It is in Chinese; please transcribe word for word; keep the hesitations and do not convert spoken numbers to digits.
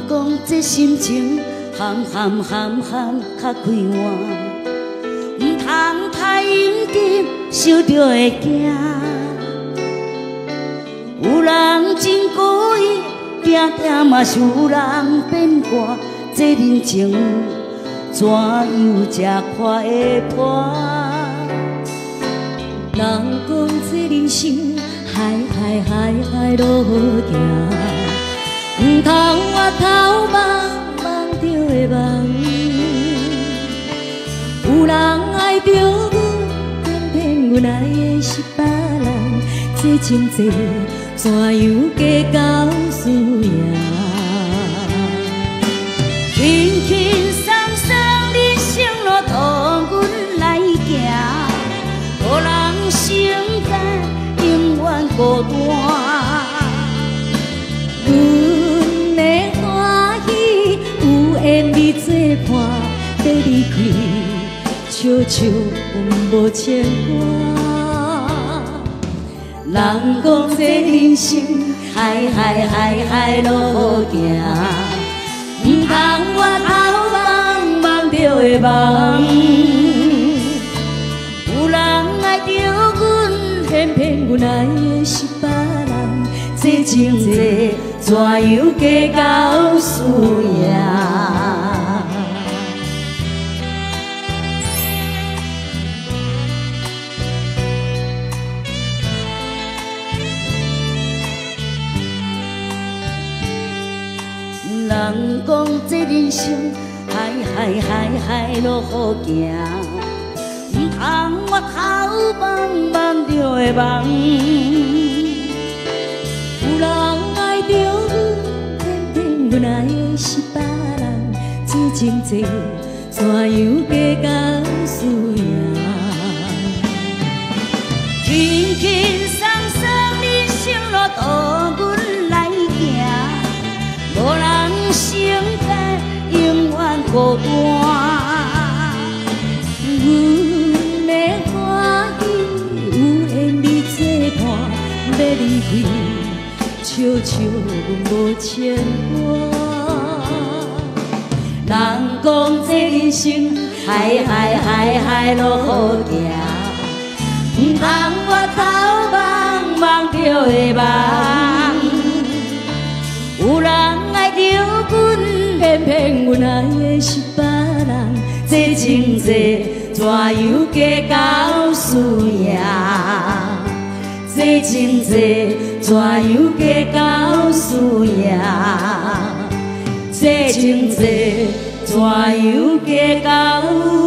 讲这心情含含含含较快活，唔通太应急，想着会惊。有人真故意，定定嘛是有人变卦。这人情怎样才看会破？人讲这人生海海海海路行，唔通我头望望着会梦。有人爱着阮，偏偏阮爱的是别人。这情债怎样计较输赢？轻轻松松人生路途，阮来行。无人成在，永远孤单。阮的欢喜有缘你作伴，要离开，悄悄阮无牵挂。人讲这人生海海海海路行，唔通我头望望着会梦。有人爱着阮，偏偏阮爱的是别人。这情债怎样计较输赢？人讲这人生海海海海路好行，唔通我头望望着会梦。有人爱着阮，偏偏阮爱的是别人。这情债怎样计较输赢？轻轻松松人生路途，阮来行。无人成在，永远孤单。阮的欢喜有缘你作伴，要离开，悄悄阮无牵挂。人讲这人生海海海海路好行，唔通我头望望着会梦。有人爱着阮，偏偏阮爱的是别人。这情债怎样计较输赢？这情债怎样计较输赢？这情债怎样计较？